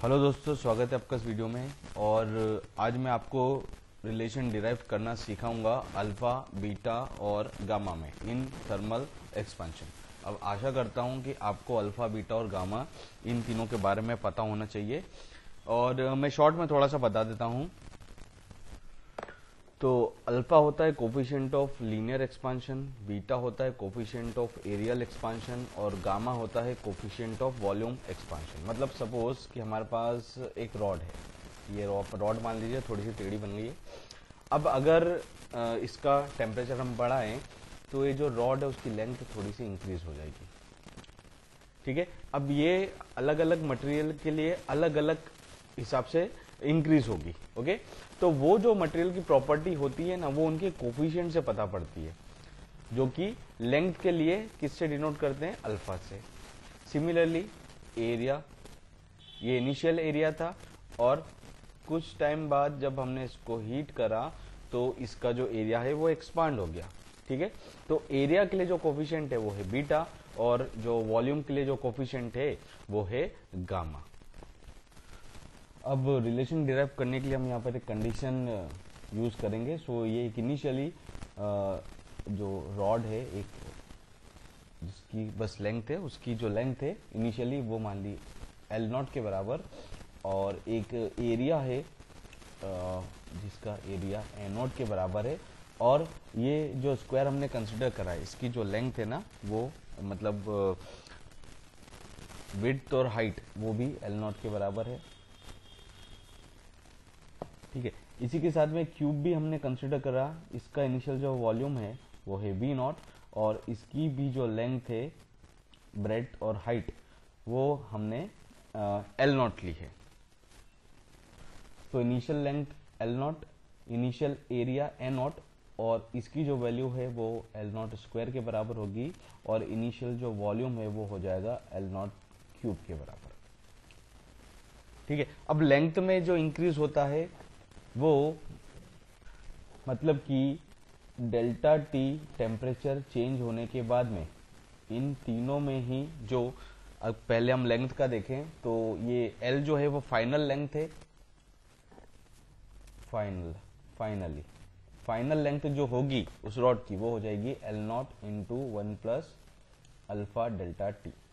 Hello दोस्तों, स्वागत है आपका इस वीडियो में। और आज मैं आपको रिलेशन डिराइव करना सिखाऊंगा अल्फा, बीटा और गामा में इन थर्मल एक्सपेंशन। अब आशा करता हूं कि आपको अल्फा, बीटा और गामा इन तीनों के बारे में पता होना चाहिए। और मैं शॉर्ट में थोड़ा सा बता देता हूं। तो अल्फा होता है coefficient of linear expansion, beta होता है कोफिशिएंट ऑफ एरियल एक्सपांशन और गामा होता है कोफिशिएंट ऑफ वॉल्यूम एक्सपांशन। मतलब सपोज कि हमारे पास एक रॉड है, ये रॉड मान लीजिए थोड़ी सी टेढ़ी बन गई है। अब अगर इसका टेम्परेचर हम बढ़ाएं तो ये जो रॉड है उसकी लेंथ थोड़ी सी इंक्रीज हो जाएगी। ठीक है, अब ये अलग अलग मटेरियल के लिए अलग अलग हिसाब से इंक्रीज होगी। ओके, तो वो जो मटेरियल की प्रॉपर्टी होती है ना, वो उनके कोफिशिएंट से पता पड़ती है, जो कि लेंथ के लिए किससे डिनोट करते हैं? अल्फा से। सिमिलरली एरिया, ये इनिशियल एरिया था और कुछ टाइम बाद जब हमने इसको हीट करा तो इसका जो एरिया है वो एक्सपांड हो गया। ठीक है, तो एरिया के लिए जो कोफिशिएंट है वो है बीटा और जो वॉल्यूम के लिए जो कोफिशिएंट है वो है गामा। अब रिलेशन डिराइव करने के लिए हम यहाँ पर एक कंडीशन यूज करेंगे। सो ये एक इनिशियली जो रॉड है, एक जिसकी बस लेंथ है, उसकी जो लेंथ है इनिशियली वो मान ली L0 के बराबर, और एक एरिया है जिसका एरिया A0 के बराबर है, और ये जो स्क्वायर हमने कंसिडर करा है इसकी जो लेंथ है ना, वो मतलब विड्थ और हाइट वो भी L0 के बराबर है। ठीक है, इसी के साथ में क्यूब भी हमने कंसिडर करा, इसका इनिशियल जो वॉल्यूम है वो है V0 और इसकी भी जो लेंथ है, ब्रेड्थ और हाइट, वो हमने L0 ली है। तो initial length L0, initial area A0 और इसकी जो वैल्यू है वो L0 स्क्वायर के बराबर होगी और इनिशियल जो वॉल्यूम है वो हो जाएगा L0 क्यूब के बराबर। ठीक है, अब लेंथ में जो इंक्रीज होता है वो मतलब कि डेल्टा टी टेम्परेचर चेंज होने के बाद में इन तीनों में ही जो, अब पहले हम लेंथ का देखें तो ये L जो है वो फाइनल लेंथ है, फाइनल लेंथ जो होगी उस रॉड की वो हो जाएगी L0 into 1 plus alpha delta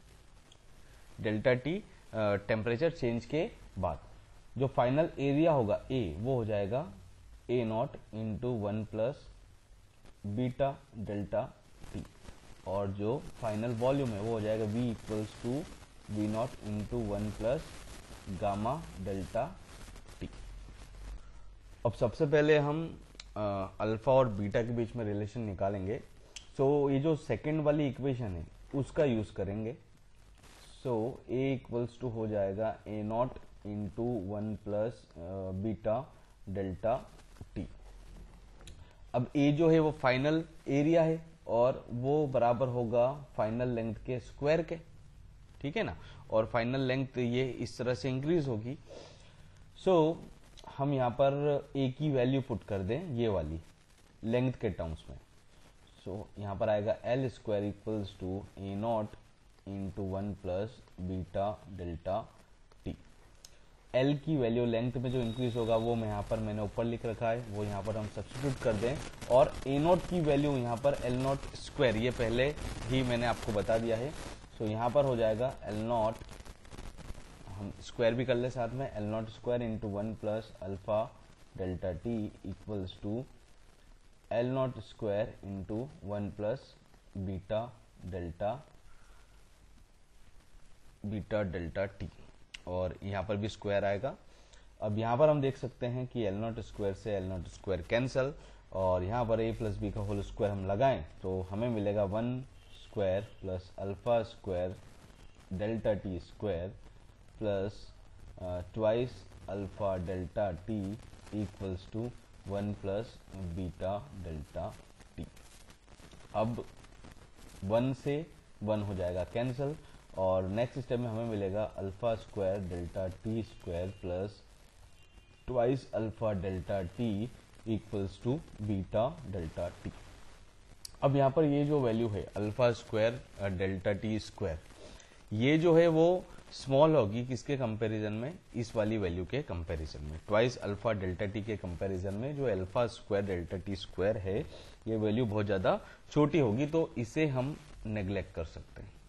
T temperature change के बाद। जो फाइनल एरिया होगा A, वो हो जाएगा A0 into 1 plus beta delta T, और जो फाइनल वॉल्यूम है वो हो जाएगा V equals to V0 into 1 plus gamma delta T. अब सबसे पहले हम अल्फा और बीटा के बीच में रिलेशन निकालेंगे। सो ये जो सेकेंड वाली इक्वेशन है उसका यूज करेंगे। सो A इक्वल्स टू हो जाएगा A0 into 1 plus beta delta T. अब A जो है वो फाइनल एरिया है और वो बराबर होगा फाइनल लेंथ के स्क्वायर के। ठीक है ना, और फाइनल लेंथ ये इस तरह से इंक्रीज होगी। सो हम यहाँ पर A की वैल्यू पुट कर दें ये वाली लेंथ के टर्म्स में। सो यहाँ पर आएगा L square equals to A0 into 1 plus beta delta T. L की वैल्यू लेंथ में जो इंक्रीज होगा वो मैं यहाँ पर मैंने ऊपर लिख रखा है, वो यहाँ पर हम सब्स्टिट्यूट कर दें, और A0 की वैल्यू यहाँ पर L0 स्क्वायर, ये पहले ही मैंने आपको बता दिया है। सो यहाँ पर हो जाएगा L0, हम स्क्वायर भी कर ले साथ में, L0 square into 1 plus alpha delta T equals to L0 square into 1 plus beta delta T, और यहाँ पर भी स्क्वायर आएगा। अब यहाँ पर हम देख सकते हैं कि L0 स्क्वायर से L0 स्क्वायर कैंसल, और यहाँ पर A प्लस बी का होल स्क्वायर हम लगाएं तो हमें मिलेगा 1 square plus alpha square delta T square plus twice alpha delta T equals to 1 plus beta delta T. अब 1 से 1 हो जाएगा कैंसल, और नेक्स्ट स्टेप में हमें मिलेगा alpha square delta T square plus twice alpha delta T equals to beta delta T. अब यहाँ पर ये जो वैल्यू है alpha square delta T square, ये जो है वो स्मॉल होगी किसके कंपैरिजन में, इस वाली वैल्यू के कंपैरिजन में, ट्वाइस अल्फा डेल्टा टी के कंपैरिजन में जो alpha square delta T square है ये वैल्यू बहुत ज्यादा छोटी होगी, तो इसे हम नेग्लेक्ट कर सकते हैं।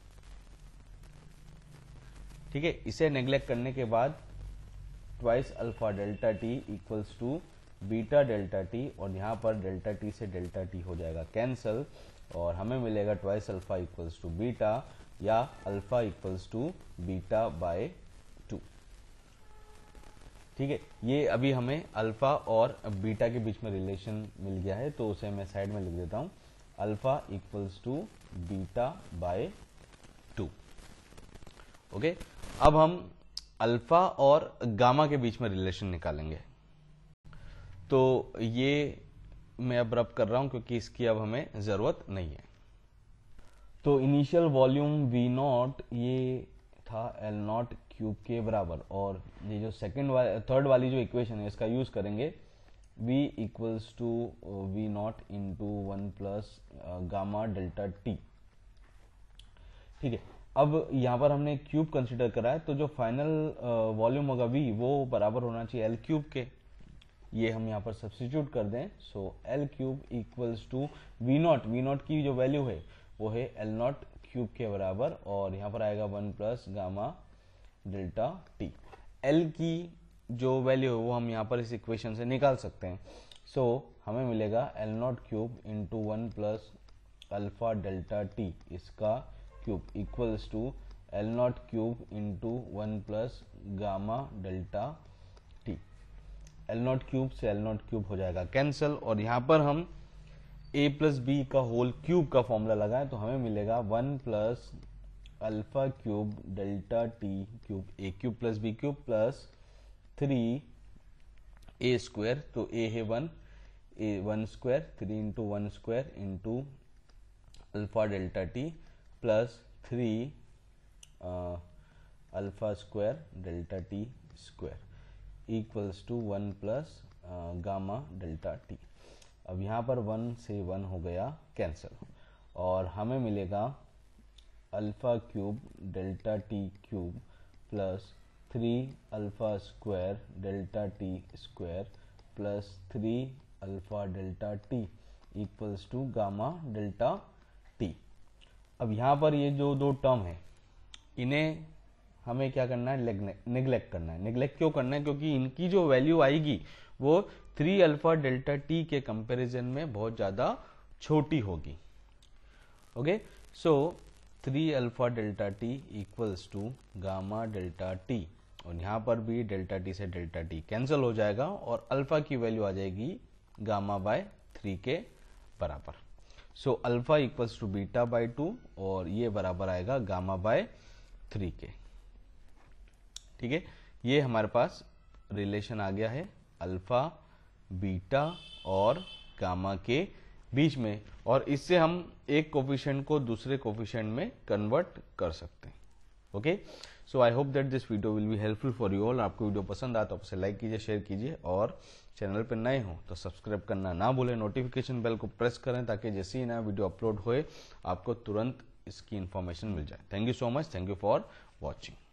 ठीक है, इसे नेग्लेक्ट करने के बाद twice alpha delta T equals to beta delta T, और यहां पर डेल्टा टी से डेल्टा टी हो जाएगा कैंसल, और हमें मिलेगा twice alpha equals to beta या alpha equals to beta by 2। ठीक है, ये अभी हमें अल्फा और बीटा के बीच में रिलेशन मिल गया है, तो उसे मैं साइड में लिख देता हूं, alpha equals to beta by 2। Okay, अब हम अल्फा और गामा के बीच में रिलेशन निकालेंगे। तो ये मैं अब रब कर रहा हूं क्योंकि इसकी अब हमें जरूरत नहीं है। तो इनिशियल वॉल्यूम V नॉट ये था L नॉट क्यूब के बराबर, और ये जो थर्ड वाली जो इक्वेशन है इसका यूज करेंगे, V equals to V not into 1 plus gamma delta T. ठीक है, अब यहां पर हमने क्यूब कंसिडर करा है, तो जो फाइनल वॉल्यूम होगा V वो बराबर होना चाहिए L क्यूब के। ये हम यहाँ पर सब्स्टिट्यूट कर दें, so L cube equals to V not की जो वैल्यू है वो है L नॉट क्यूब के बराबर, और यहाँ पर आएगा 1 plus gamma delta T. L की जो वैल्यू है वो हम यहाँ पर इस इक्वेशन से निकाल सकते हैं, सो हमें मिलेगा L not cube into 1 plus alpha delta T इसका cube equals to L not cube into 1 plus gamma delta T. L not cube से L नॉट क्यूब हो जाएगा कैंसल, और यहाँ पर हम a प्लस बी का होल क्यूब का फॉर्मूला लगाएं तो हमें मिलेगा 1 plus alpha cube delta T cube a cube plus B cube plus 3a square, तो a है 1, a 1 square, 3 into 1 square into alpha delta T plus 3 alpha square delta T square equals to 1 plus gamma delta T. अब यहाँ पर 1 से 1 हो गया cancel, और हमें मिलेगा alpha cube delta T cube plus 3 alpha square delta T square plus 3 alpha delta T equals to gamma delta T. अब यहाँ पर ये जो दो टर्म है इन्हें हमें क्या करना है, नेग्लेक्ट करना है। नेग्लेक्ट क्यों करना है, क्योंकि इनकी जो वैल्यू आएगी वो 3 अल्फा डेल्टा टी के कंपैरिजन में बहुत ज्यादा छोटी होगी। Okay, so 3 alpha delta T equals to gamma delta T, और यहां पर भी डेल्टा टी से डेल्टा टी कैंसिल हो जाएगा और अल्फा की वैल्यू आ जाएगी गामा बाय 3 के बराबर। So alpha equals to beta by 2, और ये बराबर आएगा गामा बाय 3 के। ठीक है, ये हमारे पास रिलेशन आ गया है अल्फा बीटा और गामा के बीच में, और इससे हम एक कोफिशिएंट को दूसरे कोफिशिएंट में कन्वर्ट कर सकते हैं। Okay, so I hope that this video will be helpful for you all. आपको वीडियो पसंद आया तो आप इसे लाइक कीजिए, शेयर कीजिए, और चैनल पर नए हो तो सब्सक्राइब करना ना भूलें। नोटिफिकेशन बेल को प्रेस करें ताकि जैसे ही नया वीडियो अपलोड होए आपको तुरंत इसकी इंफॉर्मेशन मिल जाए। Thank you so much, thank you for watching.